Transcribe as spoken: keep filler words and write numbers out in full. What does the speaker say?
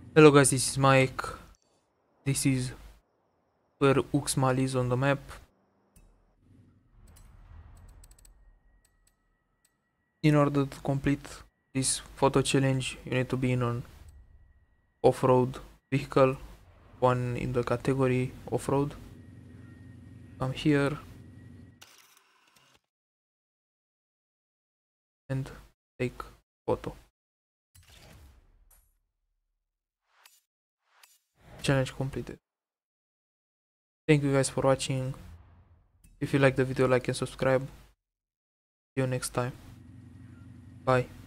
Hello guys, this is Mike. This is where Uxmal is on the map. In order to complete this photo challenge, you need to be in an off-road vehicle, one in the category off-road. Come here and take photo. Challenge completed. Thank you guys for watching. If you like the video, like and subscribe. See you next time. Bye.